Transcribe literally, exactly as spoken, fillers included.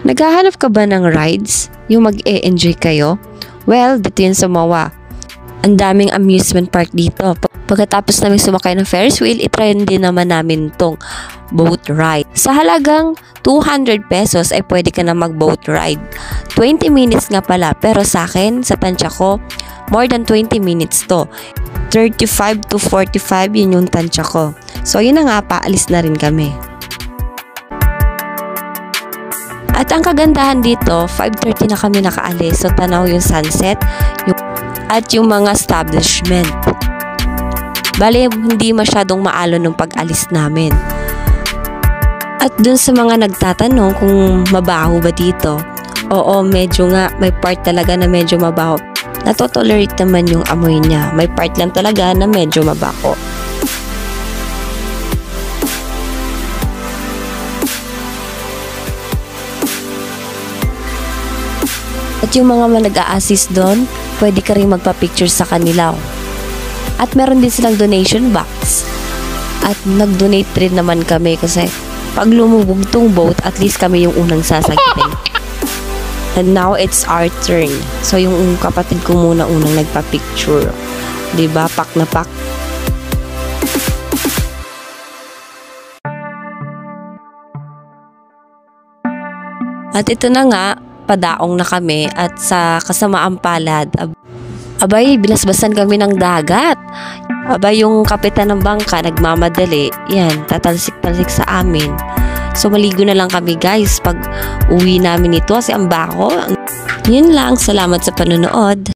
Naghahanap ka ba ng rides? Yung mag-e-enjoy kayo? Well, dito yun sa M O A. Ang daming amusement park dito. Pagkatapos namin sumakay ng Ferris wheel, itry din naman namin tong boat ride. Sa halagang two hundred pesos ay pwede ka na mag-boat ride. twenty minutes nga pala, pero sa akin, sa tansya ko, more than twenty minutes to. thirty-five to forty-five yun yung tansya ko. So yun na nga, paalis na rin kami. At ang kagandahan dito, five thirty na kami nakaalis. So tanaw yung sunset yung, at yung mga establishment. Bale, hindi masyadong maalon nung pag-alis namin. At dun sa mga nagtatanong kung mabaho ba dito, oo, medyo nga, may part talaga na medyo mabaho. Natotolerate naman yung amoy niya. May part lang talaga na medyo mabaho. At yung mga nag-a-assist doon, pwede ka rin magpa-picture sa kanila. At meron din silang donation box. At nag-donate rin naman kami kasi pag lumubog tong boat, at least kami yung unang sasagitin. And now it's our turn. So yung kapatid ko muna unang nagpa-picture. Diba? Pak na pak. At ito na nga, padaong na kami at sa kasamaang palad, ab abay, binasbasan kami ng dagat. Abay, yung kapitan ng bangka, nagmamadali, yan, tatalsik-talsik sa amin. So, maligo na lang kami, guys, pag uwi namin ito kasi ang bako. Yun lang, salamat sa panonood.